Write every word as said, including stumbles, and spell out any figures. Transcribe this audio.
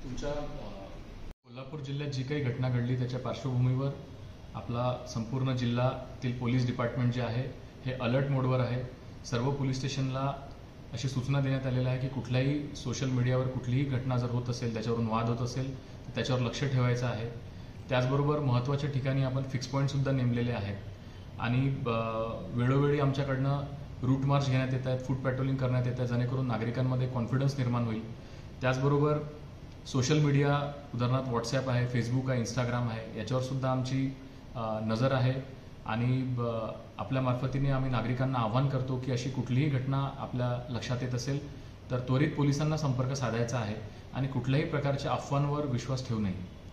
तुमच्या कोल्हापूर जिल्ह्यात जी काही घटना घडली त्याच्या पार्श्वभूमीवर आपला संपूर्ण जिल्ह्यातील पोलीस डिपार्टमेंट जे आहे हे अलर्ट मोडवर आहे। सर्व पोलीस स्टेशनला अशी सूचना देण्यात आलेली आहे की कुठल्याही सोशल मीडियावर कुठलीही घटना जर होत असेल, त्याच्यावरून वाद होत असेल तर त्याच्यावर लक्ष ठेवायचं आहे। त्याचबरोबर महत्त्वाच्या ठिकाणी आपण फिक्स पॉईंटसुद्धा नेमलेले आहेत आणि वेळोवेळी आमच्याकडनं रूट मार्च घेण्यात येत आहेत, फूट पॅट्रोलिंग करण्यात येत आहे, जेणेकरून नागरिकांमध्ये कॉन्फिडन्स निर्माण होईल। त्याचबरोबर सोशल मीडिया उदाहरणार्थ व्हॉट्सॲप आहे, फेसबुक आहे, इंस्टाग्राम आहे, याच्यावर सुद्धा आमची नजर आहे आणि आपल्या मार्फतीने आम्ही नागरिकांना आवाहन करतो की अशी कुठलीही घटना आपल्या लक्षात येत असेल तर त्वरित पोलिसांना संपर्क साधायचा आहे आणि कुठल्याही प्रकारच्या अफवांवर विश्वास ठेवू नये।